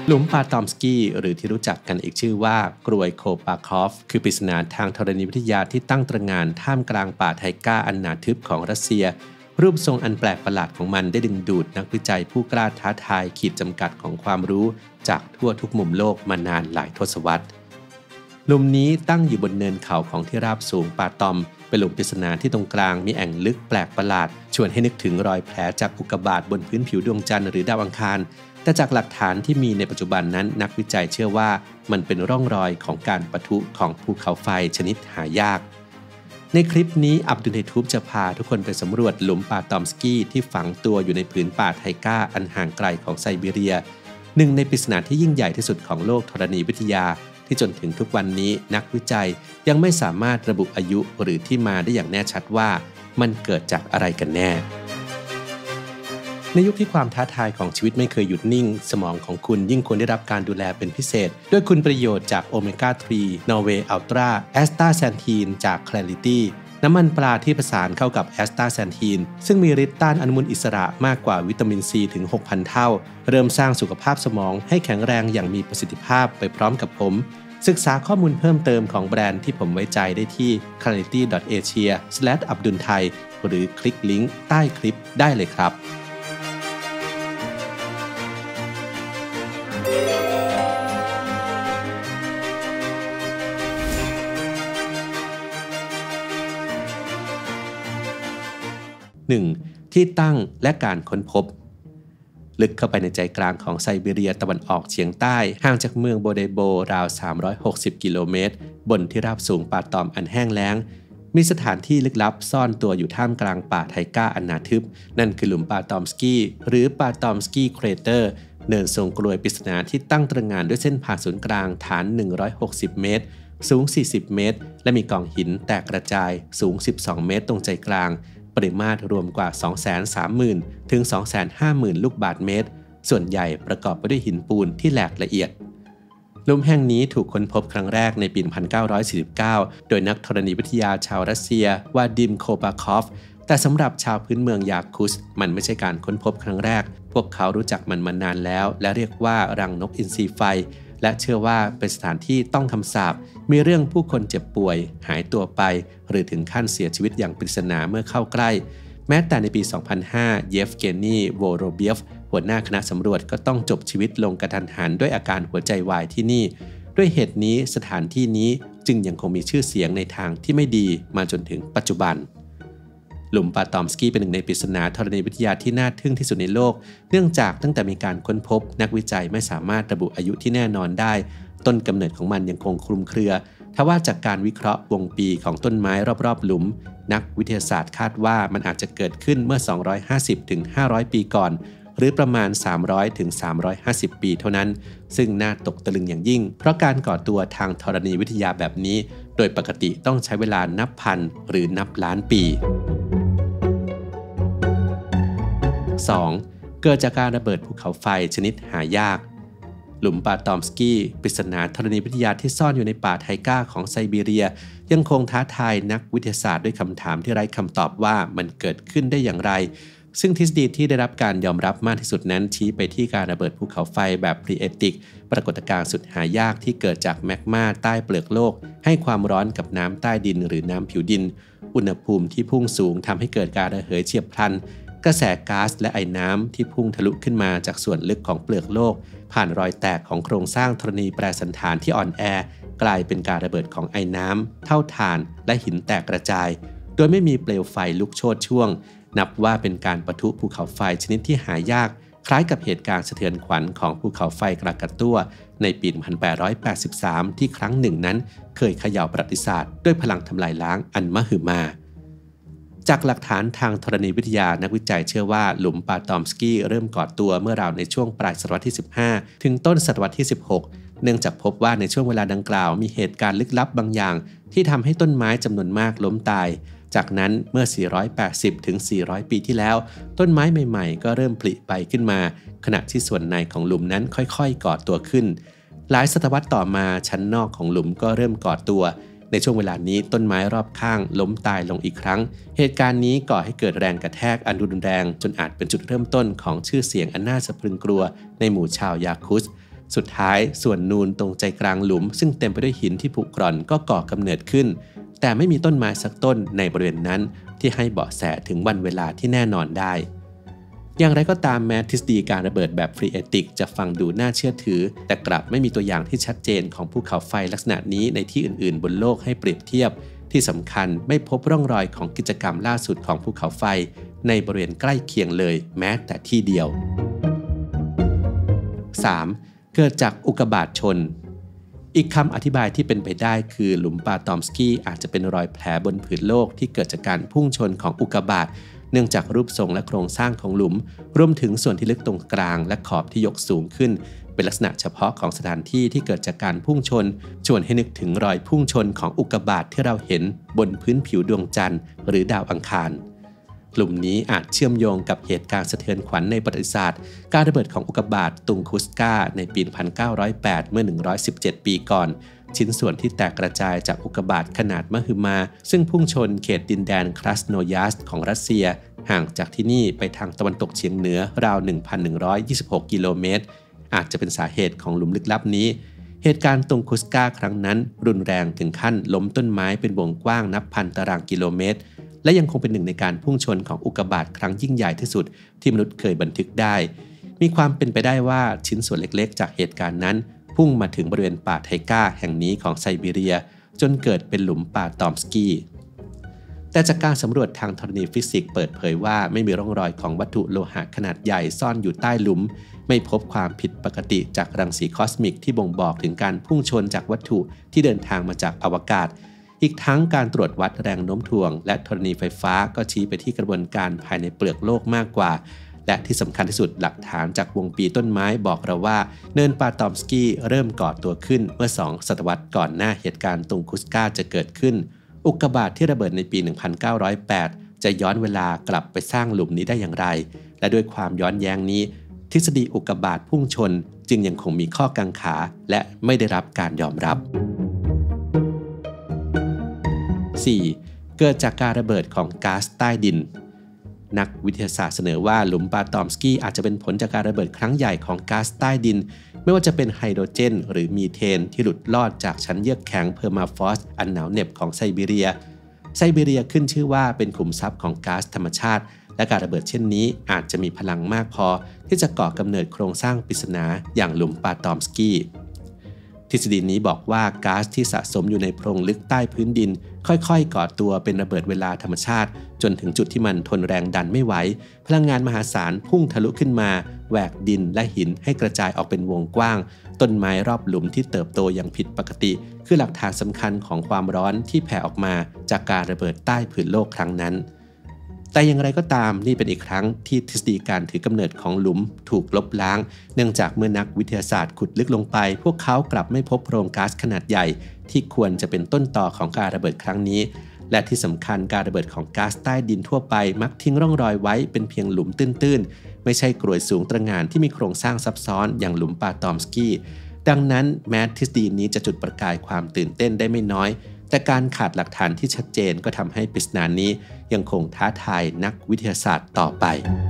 หลุมปาตอมสกี้หรือที่รู้จักกันอีกชื่อว่ากรวยโคปาคอฟคือปริศนาทางธรณีวิทยาที่ตั้งตระหง่านท่ามกลางป่าไทก้าอันหนาทึบของรัสเซียรูปทรงอันแปลกประหลาดของมันได้ดึงดูดนักวิจัยผู้กล้าท้าทายขีดจำกัดของความรู้จากทั่วทุกมุมโลกมานานหลายทศวรรษหลุมนี้ตั้งอยู่บนเนินเขาของที่ราบสูงปาตอมเป็นหลุมปริศนาที่ตรงกลางมีแอ่งลึกแปลกประหลาดชวนให้นึกถึงรอยแผลจากอุกกาบาตบนพื้นผิวดวงจันทร์หรือดาวอังคารแต่จากหลักฐานที่มีในปัจจุบันนั้นนักวิจัยเชื่อว่ามันเป็นร่องรอยของการปะทุของภูเขาไฟชนิดหายากในคลิปนี้อับดุลไฮทูบจะพาทุกคนไปสำรวจหลุมปาตอมสกี้ที่ฝังตัวอยู่ในผืนป่าไทก้าอันห่างไกลของไซบีเรียหนึ่งในปริศนาที่ยิ่งใหญ่ที่สุดของโลกธรณีวิทยาที่จนถึงทุกวันนี้นักวิจัยยังไม่สามารถระบุอายุหรือที่มาได้อย่างแน่ชัดว่ามันเกิดจากอะไรกันแน่ในยุคที่ความท้าทายของชีวิตไม่เคยหยุดนิ่งสมองของคุณยิ่งควรได้รับการดูแลเป็นพิเศษด้วยคุณประโยชน์จากโอเมก้า 3 นอร์เวย์อัลตร้าแอสตาแซนทีนจาก Clarity น้ำมันปลาที่ผสานเข้ากับแอสตาแซนทีนซึ่งมีฤทธิ์ต้านอนุมูลอิสระมากกว่าวิตามินซีถึง 6,000 เท่าเริ่มสร้างสุขภาพสมองให้แข็งแรงอย่างมีประสิทธิภาพไปพร้อมกับผมศึกษาข้อมูลเพิ่มเติมของแบรนด์ที่ผมไว้ใจได้ที่ clarity.asia/abdulthai หรือคลิกลิงก์ใต้คลิปได้เลยครับ 1. ที่ตั้งและการค้นพบลึกเข้าไปในใจกลางของไซบีเรียตะวันออกเฉียงใต้ห่างจากเมืองโบเดโบราว360กิโลเมตรบนที่ราบสูงป่าตอมอันแห้งแล้งมีสถานที่ลึกลับซ่อนตัวอยู่ท่ามกลางป่าไทก้าอันหนาทึบนั่นคือหลุมปาตอมสกี้หรือปาตอมสกี้เครเตอร์เนินทรงกลวยปริศนาที่ตั้งตระหง่านด้วยเส้นผ่าศูนย์กลางฐาน160เมตรสูง40เมตรและมีกองหินแตกกระจายสูง12เมตรตรงใจกลางปริมาตรรวมกว่า 230,000 ถึง 250,000 ลูกบาศก์เมตรส่วนใหญ่ประกอบไปด้วยหินปูนที่แหลกละเอียดหลุมแห่งนี้ถูกค้นพบครั้งแรกในปี 1949 โดยนักธรณีวิทยาชาวรัสเซียวาดิมโคปาคอฟแต่สำหรับชาวพื้นเมืองยาคุสมันไม่ใช่การค้นพบครั้งแรกพวกเขารู้จักมันมานานแล้วและเรียกว่ารังนกอินทรีไฟและเชื่อว่าเป็นสถานที่ต้องคำสาปมีเรื่องผู้คนเจ็บป่วยหายตัวไปหรือถึงขั้นเสียชีวิตอย่างปริศนาเมื่อเข้าใกล้แม้แต่ในปี 2005 เยฟเกนีโวโรเบียฟหัวหน้าคณะสำรวจก็ต้องจบชีวิตลงกระทันหันด้วยอาการหัวใจวายที่นี่ด้วยเหตุนี้สถานที่นี้จึงยังคงมีชื่อเสียงในทางที่ไม่ดีมาจนถึงปัจจุบันหลุมปาตอมสกี้เป็นหนึ่งในปริศนาธรณีวิทยาที่น่าทึ่งที่สุดในโลกเนื่องจากตั้งแต่มีการค้นพบนักวิจัยไม่สามารถระบุอายุที่แน่นอนได้ต้นกำเนิดของมันยังคงคลุมเครือทว่าจากการวิเคราะห์วงปีของต้นไม้รอบๆหลุมนักวิทยาศาสตร์คาดว่ามันอาจจะเกิดขึ้นเมื่อ 250-500 ปีก่อนหรือประมาณ 300-350 ปีเท่านั้นซึ่งน่าตกตะลึงอย่างยิ่งเพราะการก่อตัวทางธรณีวิทยาแบบนี้โดยปกติต้องใช้เวลานับพันหรือนับล้านปี 2. เกิดจากการระเบิดภูเขาไฟชนิดหายากหลุมปาตอมสกี้ปริศนาธรณีวิทยาที่ซ่อนอยู่ในป่าไทก้าของไซบีเรียยังคงท้าทายนักวิทยาศาสตร์ด้วยคำถามที่ไร้คำตอบว่ามันเกิดขึ้นได้อย่างไรซึ่งทฤษฎีที่ได้รับการยอมรับมากที่สุดนั้นชี้ไปที่การระเบิดภูเขาไฟแบบพรีเอติกปรากฏการณ์สุดหายากที่เกิดจากแมกมาใต้เปลือกโลกให้ความร้อนกับน้ำใต้ดินหรือน้ำผิวดินอุณหภูมิที่พุ่งสูงทำให้เกิดการระเหยเฉียบพลันกระแสก๊าซและไอน้ำที่พุ่งทะลุขึ้นมาจากส่วนลึกของเปลือกโลกผ่านรอยแตกของโครงสร้างธรณีแปรสันฐานที่อ่อนแอกลายเป็นการระเบิดของไอน้ำเท่าถ่านและหินแตกกระจายโดยไม่มีเปลวไฟลุกโชติช่วงนับว่าเป็นการปะทุภูเขาไฟชนิดที่หายากคล้ายกับเหตุการณ์สะเทือนขวัญของภูเขาไฟกรากาตั้วในปี 1883 ที่ครั้งหนึ่งนั้นเคยเขย่าประวัติศาสตร์ด้วยพลังทำลายล้างอันมหึมาจากหลักฐานทางธรณีวิทยานักวิจัยเชื่อว่าหลุมปาตอมสกี้เริ่มก่อตัวเมื่อราวในช่วงปลายศตวรรษที่ 15 ถึงต้นศตวรรษที่ 16 เนื่องจากพบว่าในช่วงเวลาดังกล่าวมีเหตุการณ์ลึกลับบางอย่างที่ทำให้ต้นไม้จำนวนมากล้มตายจากนั้นเมื่อ 480 ถึง 400 ปีที่แล้วต้นไม้ใหม่ๆก็เริ่มผลิใบขึ้นมาขณะที่ส่วนในของหลุมนั้นค่อยๆก่อตัวขึ้นหลายศตวรรษต่อมาชั้นนอกของหลุมก็เริ่มก่อตัวในช่วงเวลานี้ต้นไม้รอบข้างล้มตายลงอีกครั้งเหตุการณ์นี้ก่อให้เกิดแรงกระแทกอันรุนแรงจนอาจเป็นจุดเริ่มต้นของชื่อเสียงอันน่าสะพรึงกลัวในหมู่ชาวยาคุสสุดท้ายส่วนนูนตรงใจกลางหลุมซึ่งเต็มไปด้วยหินที่ผุกร่อนก็ก่อกำเนิดขึ้นแต่ไม่มีต้นไม้สักต้นในบริเวณนั้นที่ให้เบาะแสถึงวันเวลาที่แน่นอนได้อย่างไรก็ตามแม้ทฤษฎีการระเบิดแบบฟรีเอติกจะฟังดูน่าเชื่อถือแต่กลับไม่มีตัวอย่างที่ชัดเจนของภูเขาไฟลักษณะนี้ในที่อื่นๆบนโลกให้เปรียบเทียบที่สำคัญไม่พบร่องรอยของกิจกรรมล่าสุดของภูเขาไฟในบริเวณใกล้เคียงเลยแม้แต่ที่เดียว 3. เกิดจากอุกกาบาตชนอีกคำอธิบายที่เป็นไปได้คือหลุมป่าตอมสกี้อาจจะเป็นรอยแผลบนผืนโลกที่เกิดจากการพุ่งชนของอุกกาบาตเนื่องจากรูปทรงและโครงสร้างของหลุมรวมถึงส่วนที่ลึกตรงกลางและขอบที่ยกสูงขึ้นเป็นลักษณะเฉพาะของสถานที่ที่เกิดจากการพุ่งชนชวนให้นึกถึงรอยพุ่งชนของอุกกาบาตที่เราเห็นบนพื้นผิวดวงจันทร์หรือดาวอังคารกลุ่มนี้อาจเชื่อมโยงกับเหตุการณ์สะเทือนขวัญในประวัติศาสตร์การระเบิดของอุกกาบาตตุงคุสกาในปี 1908 เมื่อ 117 ปีก่อนชิ้นส่วนที่แตกกระจายจากอุกกาบาตขนาดมหึมาซึ่งพุ่งชนเขตดินแดนครัสโนยาสของรัสเซียห่างจากที่นี่ไปทางตะวันตกเฉียงเหนือราว 1,126 กิโลเมตรอาจจะเป็นสาเหตุของหลุมลึกลับนี้เหตุการณ์ตุงคุสกาครั้งนั้นรุนแรงถึงขั้นล้มต้นไม้เป็นวงกว้างนับพันตารางกิโลเมตรและยังคงเป็นหนึ่งในการพุ่งชนของอุกกาบาตครั้งยิ่งใหญ่ที่สุดที่มนุษย์เคยบันทึกได้มีความเป็นไปได้ว่าชิ้นส่วนเล็กๆจากเหตุการณ์นั้นพุ่งมาถึงบริเวณป่าไทก้าแห่งนี้ของไซบีเรียจนเกิดเป็นหลุมป่าตอมสกี้แต่จากการสำรวจทางธรณีฟิสิกส์เปิดเผยว่าไม่มีร่องรอยของวัตถุโลหะขนาดใหญ่ซ่อนอยู่ใต้หลุมไม่พบความผิดปกติจากรังสีคอสมิกที่บ่งบอกถึงการพุ่งชนจากวัตถุที่เดินทางมาจากอวกาศอีกทั้งการตรวจวัดแรงโน้มถ่วงและธรณีไฟฟ้าก็ชี้ไปที่กระบวนการภายในเปลือกโลกมากกว่าและที่สำคัญที่สุดหลักฐานจากวงปีต้นไม้บอกเราว่าเนินป่าตอมสกี้เริ่มก่อตัวขึ้นเมื่อ2 ศตวรรษก่อนหน้าเหตุการณ์ตุงคุสกาจะเกิดขึ้นอุกกาบาตที่ระเบิดในปี 1908 จะย้อนเวลากลับไปสร้างหลุมนี้ได้อย่างไรและด้วยความย้อนแย้งนี้ทฤษฎีอุกกาบาตพุ่งชนจึงยังคงมีข้อกังขาและไม่ได้รับการยอมรับ 4. เกิดจากการระเบิดของก๊าซใต้ดินนักวิทยาศาสตร์เสนอว่าหลุมป่าตอมสกี้อาจจะเป็นผลจากการระเบิดครั้งใหญ่ของก๊าซใต้ดินไม่ว่าจะเป็นไฮโดรเจนหรือมีเทนที่หลุดลอดจากชั้นเยือกแข็งเพอร์มาฟรอสต์อันหนาวเหน็บของไซบีเรียขึ้นชื่อว่าเป็นขุมทรัพย์ของก๊าซธรรมชาติและการระเบิดเช่นนี้อาจจะมีพลังมากพอที่จะก่อกำเนิดโครงสร้างปริศนาอย่างหลุมป่าตอมสกี้ทฤษฎีนี้บอกว่าก๊าซที่สะสมอยู่ในโพรงลึกใต้พื้นดินค่อยๆก่อตัวเป็นระเบิดเวลาธรรมชาติจนถึงจุดที่มันทนแรงดันไม่ไหวพลังงานมหาศาลพุ่งทะลุขึ้นมาแหวกดินและหินให้กระจายออกเป็นวงกว้างต้นไม้รอบหลุมที่เติบโตอย่างผิดปกติคือหลักฐานสำคัญของความร้อนที่แผ่ออกมาจากการระเบิดใต้ผืนโลกครั้งนั้นแต่อย่างไรก็ตามนี่เป็นอีกครั้งที่ทฤษฎีการถือกำเนิดของหลุมถูกลบล้างเนื่องจากเมื่อนักวิทยาศาสตร์ขุดลึกลงไปพวกเขากลับไม่พบโพรงก๊าซขนาดใหญ่ที่ควรจะเป็นต้นต่อของการระเบิดครั้งนี้และที่สำคัญการระเบิดของก๊าซใต้ดินทั่วไปมักทิ้งร่องรอยไว้เป็นเพียงหลุมตื้นๆไม่ใช่กรวยสูงตระหง่านที่มีโครงสร้างซับซ้อนอย่างหลุมป่าตอมสกี้ดังนั้นแม้ทฤษฎีนี้จะจุดประกายความตื่นเต้นได้ไม่น้อยแต่การขาดหลักฐานที่ชัดเจนก็ทำให้ปริศนานี้ยังคงท้าทายนักวิทยาศาสตร์ต่อไป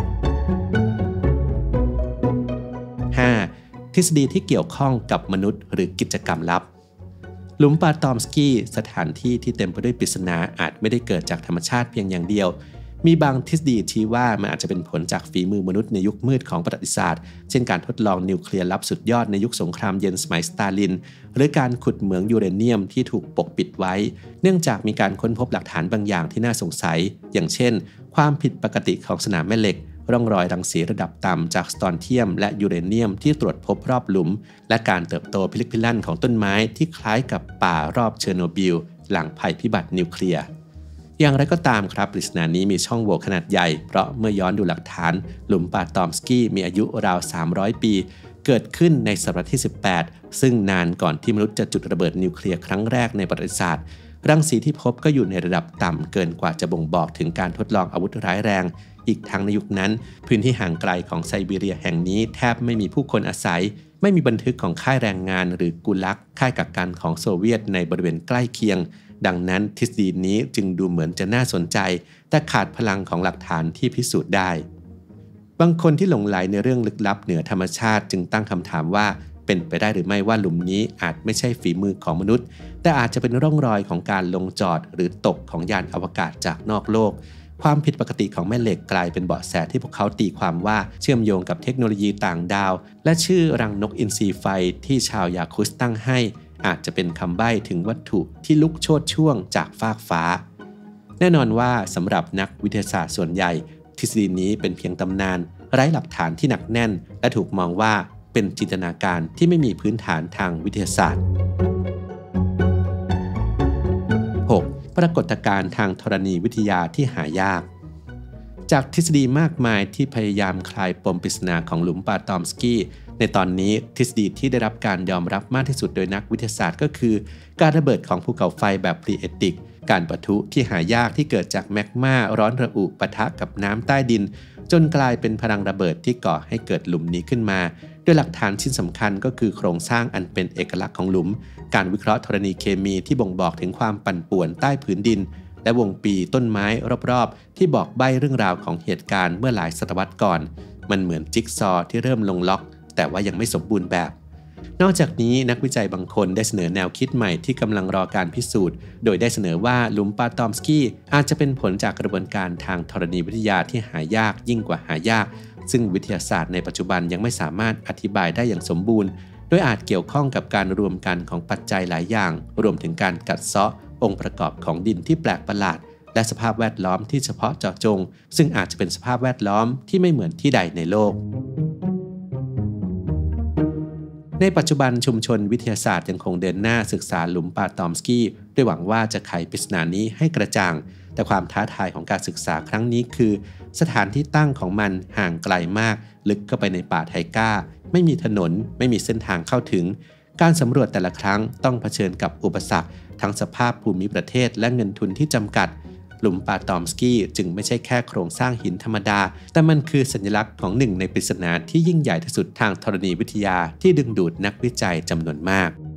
5. ทฤษฎีที่เกี่ยวข้องกับมนุษย์หรือกิจกรรมลับหลุมป่าตอมสกี้สถานที่ที่เต็มไปด้วยปริศนาอาจไม่ได้เกิดจากธรรมชาติเพียงอย่างเดียวมีบางทฤษฎีชี้ว่ามันอาจจะเป็นผลจากฝีมือมนุษย์ในยุคมืดของประวัติศาสตร์เช่นการทดลองนิวเคลียร์ลับสุดยอดในยุคสงครามเย็นสมัยสตาลินหรือการขุดเหมืองยูเรเนียมที่ถูกปกปิดไว้เนื่องจากมีการค้นพบหลักฐานบางอย่างที่น่าสงสัยอย่างเช่นความผิดปกติของสนามแม่เหล็กร่องรอยรังสีระดับต่ำจากสตรอนเทียมและยูเรเนียมที่ตรวจพบรอบหลุมและการเติบโตพิลึกพิลั่นของต้นไม้ที่คล้ายกับป่ารอบเชอร์โนบิลหลังภัยพิบัตินิวเคลียร์อย่างไรก็ตามครับปริศนานี้มีช่องโหว่ขนาดใหญ่เพราะเมื่อย้อนดูหลักฐานหลุมป่าตอมสกี้มีอายุราว300 ปีเกิดขึ้นในศตวรรษที่ 18 ซึ่งนานก่อนที่มนุษย์จะจุดระเบิดนิวเคลียร์ครั้งแรกในประวัติศาสตร์รังสีที่พบก็อยู่ในระดับต่ำเกินกว่าจะบ่งบอกถึงการทดลองอาวุธร้ายแรงอีกทั้งในยุคนั้นพื้นที่ห่างไกลของไซบีเรียแห่งนี้แทบไม่มีผู้คนอาศัยไม่มีบันทึกของค่ายแรงงานหรือกุลักค่ายกักกันของโซเวียตในบริเวณใกล้เคียงดังนั้นทฤษฎีนี้จึงดูเหมือนจะน่าสนใจแต่ขาดพลังของหลักฐานที่พิสูจน์ได้บางคนที่หลงใหลในเรื่องลึกลับเหนือธรรมชาติจึงตั้งคำถามว่าเป็นไปได้หรือไม่ว่าหลุมนี้อาจไม่ใช่ฝีมือของมนุษย์แต่อาจจะเป็นร่องรอยของการลงจอดหรือตกของยานอวกาศจากนอกโลกความผิดปกติของแม่เหล็กกลายเป็นเบาะแสที่พวกเขาตีความว่าเชื่อมโยงกับเทคโนโลยีต่างดาวและชื่อรังนกอินทรีไฟที่ชาวยาคุสตั้งให้อาจจะเป็นคำใบ้ถึงวัตถุที่ลุกโชติช่วงจากฟากฟ้าแน่นอนว่าสำหรับนักวิทยาศาสตร์ส่วนใหญ่ทฤษฎีนี้เป็นเพียงตำนานไร้หลักฐานที่หนักแน่นและถูกมองว่าเป็นจินตนาการที่ไม่มีพื้นฐานทางวิทยาศาสตร์ 6. ปรากฏการณ์ทางธรณีวิทยาที่หายากจากทฤษฎีมากมายที่พยายามคลายปมปริศนาของหลุมปาตอมสกี้ในตอนนี้ทฤษฎีที่ได้รับการยอมรับมากที่สุดโดยนักวิทยาศาสตร์ก็คือการระเบิดของภูเขาไฟแบบพรีเอติกการปะทุที่หายากที่เกิดจากแมกมาร้อนระอุปะทะกับน้ำใต้ดินจนกลายเป็นพลังระเบิดที่ก่อให้เกิดหลุมนี้ขึ้นมาโดยหลักฐานชิ้นสำคัญก็คือโครงสร้างอันเป็นเอกลักษณ์ของหลุมการวิเคราะห์ธรณีเคมีที่บ่งบอกถึงความปั่นป่วนใต้ผืนดินและวงปีต้นไม้รอบๆที่บอกใบ้เรื่องราวของเหตุการณ์เมื่อหลายศตวรรษก่อนมันเหมือนจิ๊กซอว์ที่เริ่มลงล็อกแต่ว่ายังไม่สมบูรณ์แบบนอกจากนี้นักวิจัยบางคนได้เสนอแนวคิดใหม่ที่กำลังรอการพิสูจน์โดยได้เสนอว่าหลุมปาตอมสกี้อาจจะเป็นผลจากกระบวนการทางธรณีวิทยาที่หายากยิ่งกว่าหายากซึ่งวิทยาศาสตร์ในปัจจุบันยังไม่สามารถอธิบายได้อย่างสมบูรณ์โดยอาจเกี่ยวข้องกับการรวมกันของปัจจัยหลายอย่างรวมถึงการกัดเซาะองค์ประกอบของดินที่แปลกประหลาดและสภาพแวดล้อมที่เฉพาะเจาะจงซึ่งอาจจะเป็นสภาพแวดล้อมที่ไม่เหมือนที่ใดในโลกในปัจจุบันชุมชนวิทยาศาสตร์ยังคงเดินหน้าศึกษาหลุมปาตอมสกี้ด้วยหวังว่าจะไขปริศนานี้ให้กระจ่างแต่ความท้าทายของการศึกษาครั้งนี้คือสถานที่ตั้งของมันห่างไกลมากลึกเข้าไปในป่าไทก้าไม่มีถนนไม่มีเส้นทางเข้าถึงการสำรวจแต่ละครั้งต้องเผชิญกับอุปสรรคทั้งสภาพภูมิประเทศและเงินทุนที่จำกัดหลุมปาตอมสกี้จึงไม่ใช่แค่โครงสร้างหินธรรมดาแต่มันคือสัญลักษณ์ของหนึ่งในปริศนาที่ยิ่งใหญ่ที่สุดทางธรณีวิทยาที่ดึงดูดนักวิจัยจำนวนมาก